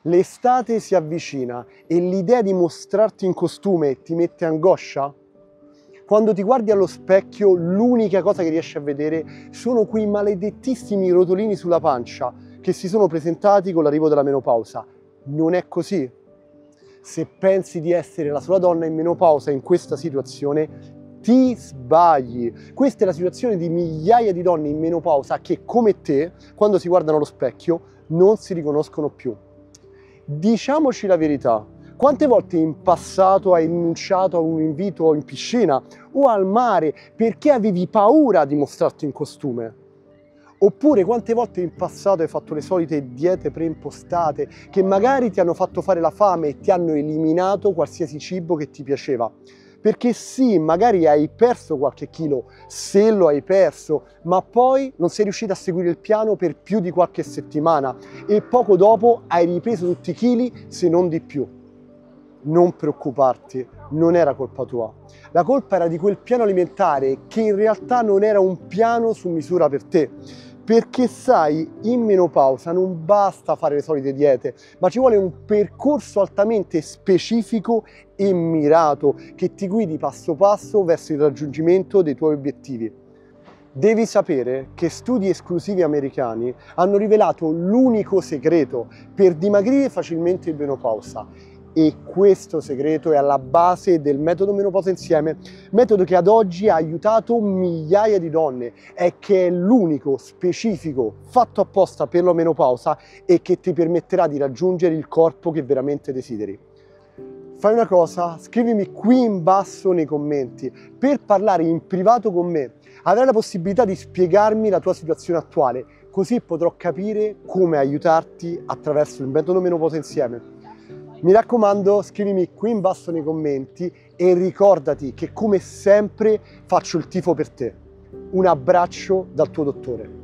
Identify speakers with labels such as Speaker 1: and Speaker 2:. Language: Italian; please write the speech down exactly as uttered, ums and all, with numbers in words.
Speaker 1: L'estate si avvicina e l'idea di mostrarti in costume ti mette angoscia? Quando ti guardi allo specchio, l'unica cosa che riesci a vedere sono quei maledettissimi rotolini sulla pancia che si sono presentati con l'arrivo della menopausa. Non è così. Se pensi di essere la sola donna in menopausa in questa situazione, ti sbagli. Questa è la situazione di migliaia di donne in menopausa che, come te, quando si guardano allo specchio, non si riconoscono più. Diciamoci la verità, quante volte in passato hai rinunciato a un invito in piscina o al mare perché avevi paura di mostrarti in costume? Oppure quante volte in passato hai fatto le solite diete preimpostate che magari ti hanno fatto fare la fame e ti hanno eliminato qualsiasi cibo che ti piaceva? Perché sì, magari hai perso qualche chilo, se lo hai perso, ma poi non sei riuscito a seguire il piano per più di qualche settimana e poco dopo hai ripreso tutti i chili, se non di più. Non preoccuparti, non era colpa tua. La colpa era di quel piano alimentare che in realtà non era un piano su misura per te. Perché sai, in menopausa non basta fare le solite diete, ma ci vuole un percorso altamente specifico e mirato che ti guidi passo passo verso il raggiungimento dei tuoi obiettivi. Devi sapere che studi esclusivi americani hanno rivelato l'unico segreto per dimagrire facilmente in menopausa. E questo segreto è alla base del metodo Menopausa Insieme, metodo che ad oggi ha aiutato migliaia di donne e che è l'unico specifico fatto apposta per la menopausa e che ti permetterà di raggiungere il corpo che veramente desideri. Fai una cosa, scrivimi qui in basso nei commenti per parlare in privato con me. Avrai la possibilità di spiegarmi la tua situazione attuale, così potrò capire come aiutarti attraverso il metodo Menopausa Insieme. Mi raccomando, scrivimi qui in basso nei commenti e ricordati che come sempre faccio il tifo per te. Un abbraccio dal tuo dottore.